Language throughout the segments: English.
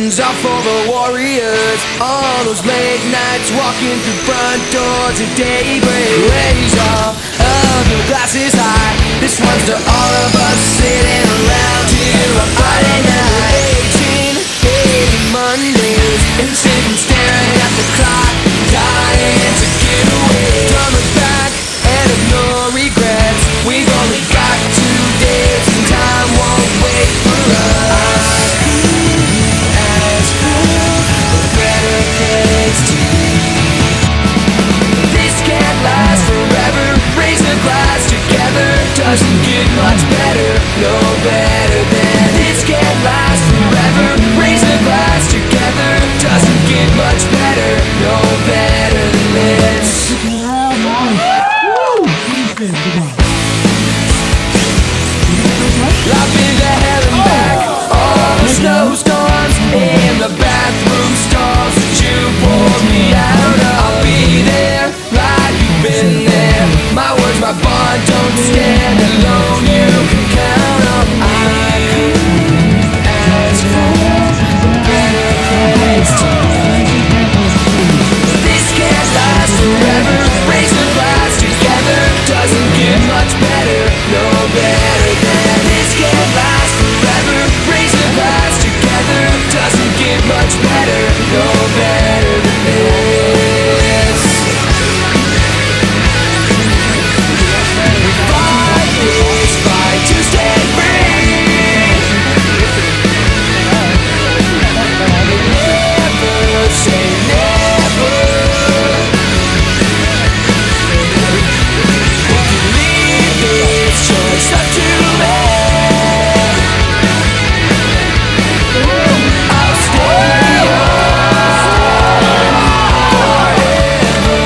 curtains are for the warriors. All those late nights walking through front doors at daybreak. Raise all of your glasses high. This one's to all of us sitting around here on Friday night. 1880 Mondays, and sitting staring at the clock, dying to get away. Turn it back and ignore regrets. We've only got 2 days and time won't wait for us. As for a better place to be. This can't last forever. Raise a glass together. Doesn't get much better, no better than this can't last forever. Raise a glass together. Doesn't get much better, no better than this. I've been to hell and back. All the snowstorms in the bathroom stalls that you poured me out of. I'll be there like you've been there. My words, my bond don't stand alone. You can count on me. As for a better place to be. This can't last forever. Raise a glass together. Doesn't get much better, no better than this can't last forever. Raise a glass together. Doesn't get much better, no better than this. Fight this fight to stay free. Never say never. Leave this choice up to me. I'll stay on forever.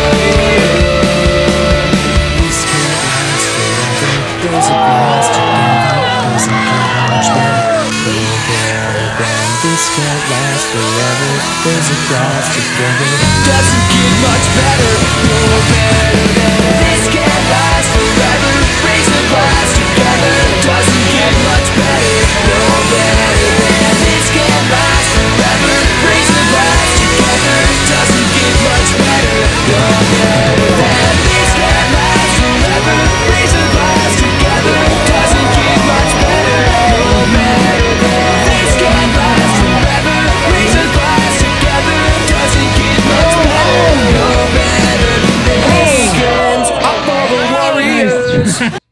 This can't last forever. There's a glass together. Doesn't get much better, no better than this can't last forever. There's a glass together. Doesn't get much better, no better than this can't last forever. Raise a glass together. Doesn't get much better, no better than this can't last forever. Raise a glass together. Doesn't get much better, no better than this can't last forever. Raise a glass together. Doesn't get much better, no better than this can't last forever. Raise a glass together. Doesn't get much better, no better than this. Hands up for the warriors.